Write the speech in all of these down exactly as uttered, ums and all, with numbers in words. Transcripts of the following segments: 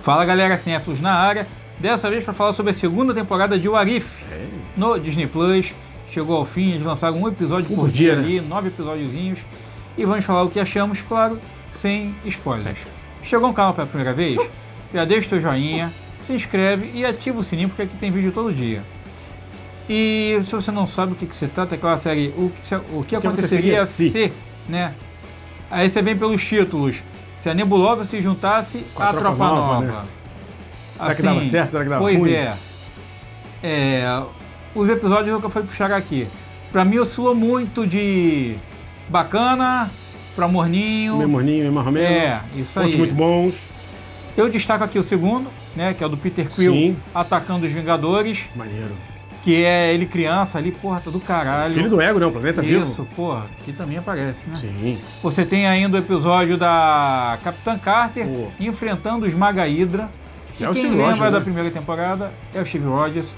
Fala galera, cinéfilos na área, dessa vez para falar sobre a segunda temporada de What If é. no Disney Plus. Chegou ao fim, eles lançaram um episódio um por dia, dia ali, né? nove episódiozinhos. E vamos falar o que achamos, claro, sem spoilers. Chegou no canal pela primeira vez? Já deixa o teu joinha, se inscreve e ativa o sininho, porque aqui tem vídeo todo dia. E se você não sabe o que, que se trata, aquela série, o que, o que aconteceria se, se, né? Aí você vem pelos títulos. Se a Nebulosa se juntasse com a, a Tropa, Tropa Nova. nova. Né? Assim, será que dava certo? Será que dava pois ruim? é. é. Os episódios eu que fui puxar aqui. Pra mim oscilou muito de bacana pra morninho. Meio morninho, meio marrom. É, isso aí. muito bons. Eu destaco aqui o segundo, né? Que é o do Peter Quill Sim. atacando os Vingadores. Maneiro. Que é ele criança ali, porra, tá do caralho. Filho do Ego, né? O planeta Isso, vivo. Isso, porra, que também aparece, né? Sim. Você tem ainda o episódio da Capitã Carter Pô. enfrentando o Esmaga Hydra. E é quem o lembra Rogers, da né? primeira temporada é o Steve Rogers.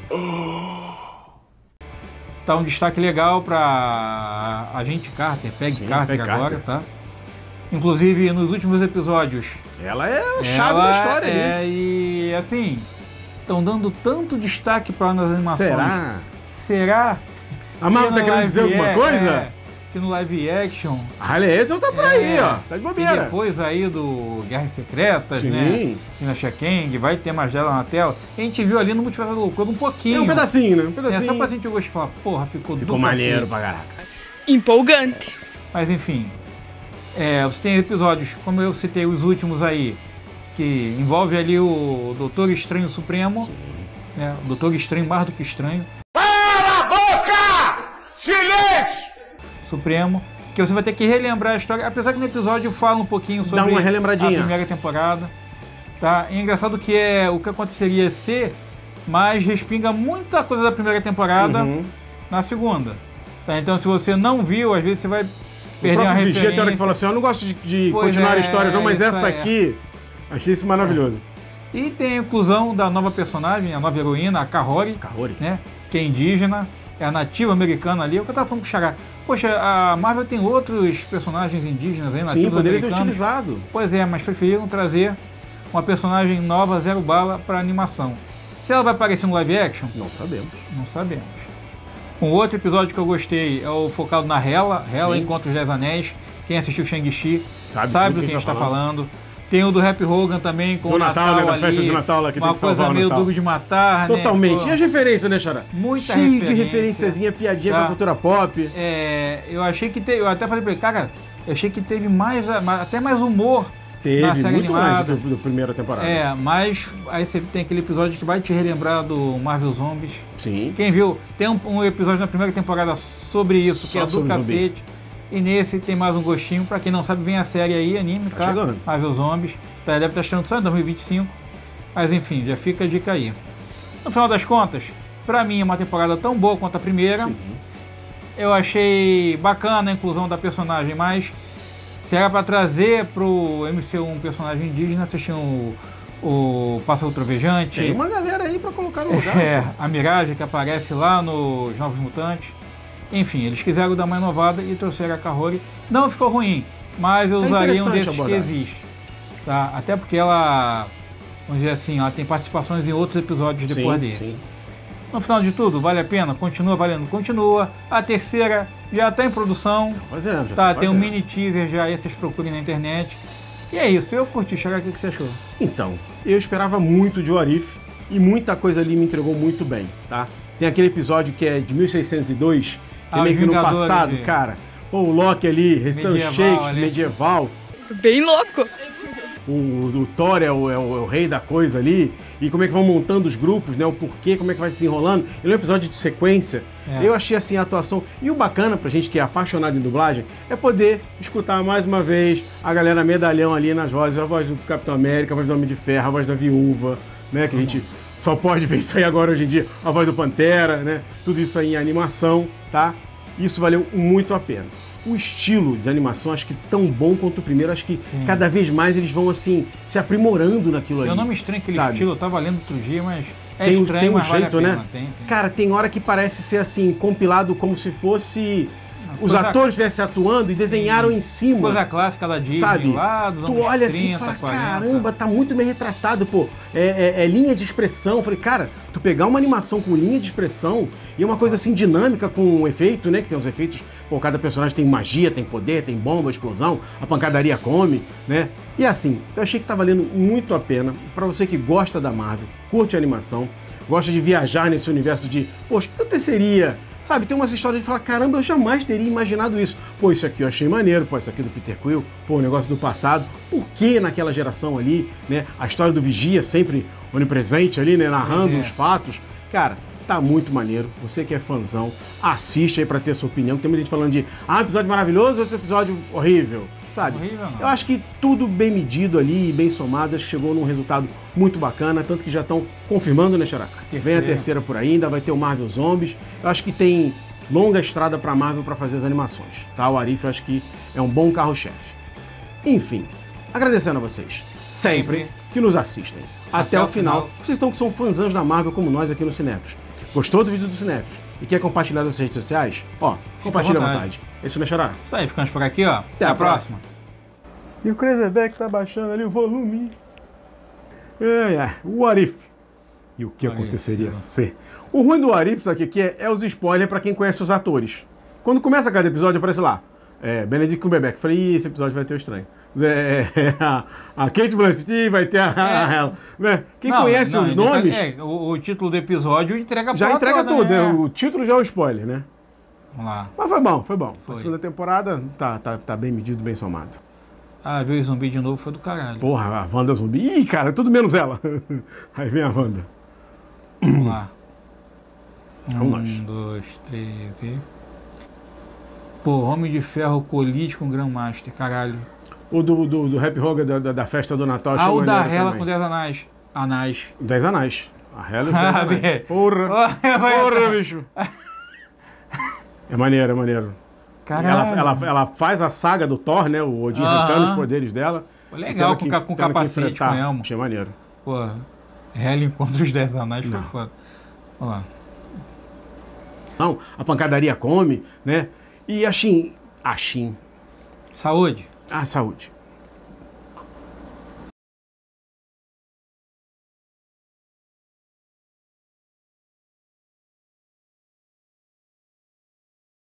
Tá um destaque legal pra Agente Carter, Peggy Sim, Carter Peggy agora, Carter. tá? Inclusive, nos últimos episódios... Ela é a chave da história, é, né? E, assim, estão dando tanto destaque pra nas animações. Será? Será? A Marvel tá querendo dizer alguma coisa? É, que no live action... A Harley Edson tá por é, aí, ó. Tá de bobeira. E depois aí do Guerras Secretas, Sim. né? Dinastia Kang, vai ter mais dela na tela. A gente viu ali no Multiverso da Loucura um pouquinho. É um pedacinho, né? Um pedacinho. É só pra gente gostar de falar, porra, ficou Ficou do maneiro pra caraca. Empolgante. Mas enfim, é, você tem episódios, como eu citei os últimos aí, que envolve ali o Doutor Estranho Supremo, né? O Doutor Estranho mais do que estranho. Cala a boca! Silêncio! Supremo, que você vai ter que relembrar a história, apesar que no episódio fala um pouquinho sobre Dá uma relembradinha. a primeira temporada. Tá? É engraçado que é o que aconteceria se, mas respinga muita coisa da primeira temporada uhum. na segunda. Tá? Então se você não viu, às vezes você vai perder uma referência. Vigia tem hora que fala assim, eu não gosto de, de continuar é, a história não, mas essa é. aqui, achei isso maravilhoso. É. E tem a inclusão da nova personagem, a nova heroína, a Kahori, Kahori. Né? Que é indígena, é a nativa americana ali, é o que eu tava falando pro Xará. Poxa, a Marvel tem outros personagens indígenas aí, nativos Sim, poderia ter americanos. utilizado. Pois é, mas preferiram trazer uma personagem nova, zero bala, para animação. Se ela vai aparecer no live action? Não sabemos. Não sabemos. Um outro episódio que eu gostei é o focado na Hela, Hela Encontra os Dez Anéis. Quem assistiu Shang-Chi sabe, sabe do que a gente está falando. Tem o do Happy Hogan também, com do o Natal, Natal, né? ali, Da festa de Natal lá, que uma tem que coisa salvar meio Natal. duro de matar, Totalmente. né? E as referências, né, Xará? Muita Cheio referência. de referenciazinha, piadinha tá? pra cultura pop. É, eu achei que teve, eu até falei pra ele, cara, eu achei que teve mais, até mais humor teve, na série muito animada. mais do que da primeira temporada. É, mas aí você tem aquele episódio que vai te relembrar do Marvel Zombies. Sim. Quem viu, tem um, um episódio na primeira temporada sobre isso, Só que é do sobre cacete. zumbi. E nesse tem mais um gostinho. Pra quem não sabe, vem a série aí, anime, tá? Tá chegando. Marvel Zombies. Tá, deve estar estreando só em dois mil e vinte e cinco. Mas enfim, já fica a dica aí. No final das contas, pra mim é uma temporada tão boa quanto a primeira. Sim. Eu achei bacana a inclusão da personagem, mas se era pra trazer pro M C U um personagem indígena, vocês tinham o, o Pássaro Trovejante. Tem uma galera aí pra colocar no lugar. É, a Mirage que aparece lá nos Novos Mutantes. Enfim, eles quiseram dar uma inovada e trouxeram a Kahori. Não ficou ruim, mas eu é usaria um desses abordagem. que existe. Tá? Até porque ela, vamos dizer assim, ela tem participações em outros episódios depois sim, desse. Sim. No final de tudo, vale a pena? Continua valendo? Continua. A terceira já está em produção. Tá fazendo, já tá, tá tem um fazendo. mini teaser já aí, vocês procurem na internet. E é isso, eu curti. Chegar aqui, o que você achou? Então, eu esperava muito de What If e muita coisa ali me entregou muito bem, tá? Tem aquele episódio que é de mil seiscentos e dois, que Ah, é meio os que no Vingadores passado, de- cara. Pô, o Loki ali, restando Medieval Shakespeare, ali. medieval. Bem louco. O, o Thor é o, é, o, é o rei da coisa ali. E como é que vão montando os grupos, né? O porquê, como é que vai se desenrolando. Ele é um episódio de sequência. É. Eu achei assim a atuação. E o bacana pra gente que é apaixonado em dublagem é poder escutar mais uma vez a galera medalhão ali nas vozes. A voz do Capitão América, a voz do Homem de Ferro, a voz da Viúva, né? Que a gente só pode ver isso aí agora hoje em dia. A voz do Pantera, né? Tudo isso aí em animação, tá? Isso valeu muito a pena. O estilo de animação, acho que tão bom quanto o primeiro, acho que Sim. cada vez mais eles vão, assim, se aprimorando naquilo ali. Eu não me estranho aquele sabe? estilo, eu tava lendo outro dia, mas é Tem, um- estranho, tem um mas vale jeito, a pena. né? Tem, tem. Cara, tem hora que parece ser, assim, compilado como se fosse os Coisa- atores estivessem atuando e desenharam em cima. Coisa clássica da Disney Sabe? lá dos Tu anos olha assim e trinta, fala, quarenta. caramba, tá muito bem retratado, pô. É, é- é linha de expressão. Eu falei, cara, tu pegar uma animação com linha de expressão e uma coisa assim dinâmica com um efeito, né? Que tem os efeitos, pô, cada personagem tem magia, tem poder, tem bomba, explosão, a pancadaria come, né? E assim, eu achei que tá valendo muito a pena. Pra você que gosta da Marvel, curte a animação, gosta de viajar nesse universo de, poxa, o que aconteceria? Sabe, tem umas histórias de falar, caramba, eu jamais teria imaginado isso. Pô, isso aqui eu achei maneiro, pô, isso aqui é do Peter Quill, pô, o negócio do passado. Por que naquela geração ali, né? A história do Vigia sempre onipresente ali, né? Narrando É. os fatos. Cara, tá muito maneiro. Você que é fãzão, assiste aí pra ter sua opinião. Tem muita gente falando de, ah, episódio maravilhoso, outro episódio horrível. Sabe? Horrível, não. Eu acho que tudo bem medido ali, bem somado, acho que chegou num resultado muito bacana, tanto que já estão confirmando, né, Xaraca? Vem a Terceira. terceira por aí, ainda vai ter o Marvel Zombies. Eu acho que tem longa estrada pra Marvel pra fazer as animações, tá? O Arif eu acho que é um bom carro-chefe. Enfim, agradecendo a vocês, sempre, que nos assistem. Até, Até o o final. final. Vocês estão que são fãzãos da Marvel como nós aqui no Cinéfilos. Gostou do vídeo do Cinéfilos e quer compartilhar nas suas redes sociais? Ó, compartilha à vontade. vontade. Esse não é Xará? Isso aí, ficamos por aqui, ó. Até, a a próxima. E o Crazyback tá baixando ali o volume. É, é. O Arif. E o que Olha aconteceria isso. se? O ruim do Arif, sabe o que que é? É os spoilers pra quem conhece os atores. Quando começa cada episódio, aparece lá. É, Benedict Cumberbatch. Falei, Ih, esse episódio vai ter o estranho. É, é, a, a Kate Blanchett, Ih, vai ter a, a ela. Né? Quem Não, conhece não, os ele nomes, tá- é, o, o título do episódio entrega a já porra entrega toda, tudo. né? Né? O título já é o spoiler, né? Vamos lá. Mas foi bom, foi bom. Foi. A segunda temporada tá, tá, tá bem medido, bem somado. Ah, ver o zumbi de novo foi do caralho. Porra, a Wanda zumbi. Ih, cara, tudo menos ela. Aí vem a Wanda. Vamos lá. Vamos um, nós. dois, três e... Pô, Homem de Ferro colide com Grandmaster, caralho. O do, do, do Happy Hogan da, da, da festa do Natal. Ah, o chegou da nela Hela também. com dez anais. Anais. Dez anais. A Hela e os Ah, dez anais. bem. Porra. Porra, bicho. É maneiro, é maneiro. E Caralho. Ela, ela, ela faz a saga do Thor, né? O Odin Aham. arrancando os poderes dela. Pô, legal, E tendo com ca- com tendo capacete, enfrentar. com elmo. Achei maneiro. Pô, Hela encontra os dez anais, foi Não. foda. Vamos lá. Não, a pancadaria come, né? E a Shin... A Shin... Saúde. Ah, saúde.